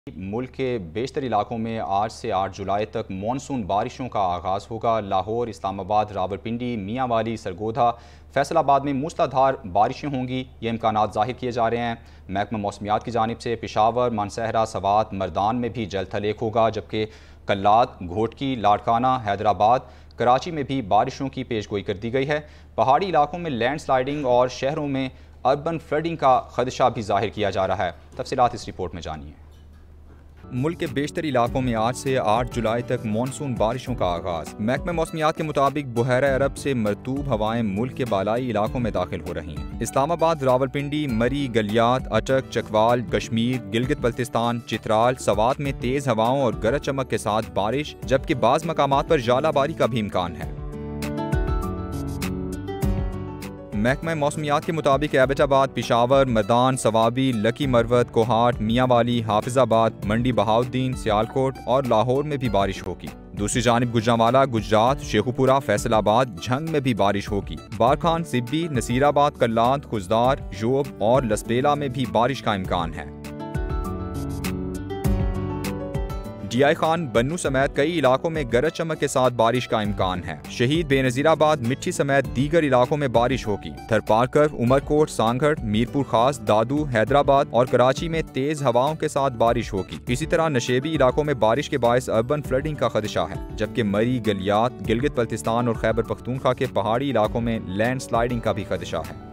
मुल्क के बेशतर इलाकों में आज से 8 जुलाई तक मानसून बारिशों का आगाज़ होगा। लाहौर, इस्लामाबाद, रावलपिंडी, मियांवाली, सरगोधा, फैसलाबाद में मूसलाधार बारिशें होंगी। ये इम्कानात ज़ाहिर किए जा रहे हैं। महकमा मौसमियात की जानिब से पेशावर, मानसहरा, सवात, मरदान में भी जल थल एक होगा, जबकि कल्लात, घोटकी, लाड़काना, हैदराबाद, कराची में भी बारिशों की पेशगोई कर दी गई है। पहाड़ी इलाकों में लैंड स्लाइडिंग और शहरों में अर्बन फ्लडिंग का खदशा भी जाहिर किया जा रहा है। तफसीलात इस रिपोर्ट में जानिए। मुल्क के बेशतर इलाकों में आज से 8 जुलाई तक मानसून बारिशों का आगाज़। महकमा मौसमियात के मुताबिक बुहैरा अरब से मरतूब हवाएं मुल्क के बालाई इलाकों में दाखिल हो रही हैं। इस्लामाबाद, रावलपिंडी, मरी, गलियात, अटक, चकवाल, कश्मीर, गिलगित बल्तिस्तान, चित्राल, सवात में तेज हवाओं और गरज चमक के साथ बारिश, जबकि बाज़ मकामात पर जालाबारी का भी इम्कान है। महकमा मौसमियात के मुताबिक एबटाबाद, पेशावर, मरदान, सवाबी, लकी मरवत, कोहाट, मियांवाली, हाफिजाबाद, मंडी बहाउद्दीन, सियालकोट और लाहौर में भी बारिश होगी। दूसरी जानिब गुजरांवाला, गुजरात, शेखुपुरा, फैसलाबाद, झंग में भी बारिश होगी। बारखान, सिब्बी, नसीराबाद, कल्लात, खुजदार, जोब और लसबेला में भी बारिश का इम्कान है। डियाई खान, बन्नू समेत कई इलाकों में गरज चमक के साथ बारिश का इम्कान है। शहीद, बेनजीराबाद, मिट्टी समेत दीगर इलाकों में बारिश होगी। थरपारकर, उमरकोट, सांगढ़, मीरपुर खास, दादू, हैदराबाद और कराची में तेज हवाओं के साथ बारिश होगी। इसी तरह नशेबी इलाकों में बारिश के बायस अर्बन फ्लडिंग का खदशा है, जबकि मरी, गलियात, गिलगित बल्तिस्तान और खैबर पख्तूनख्वा के पहाड़ी इलाकों में लैंड स्लाइडिंग का भी खदशा है।